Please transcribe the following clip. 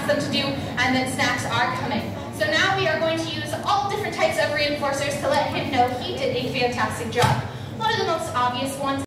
asked them to do, and then snacks are coming. So now we are going to use all different types of reinforcers to let him know he did a fantastic job. One of the most obvious ones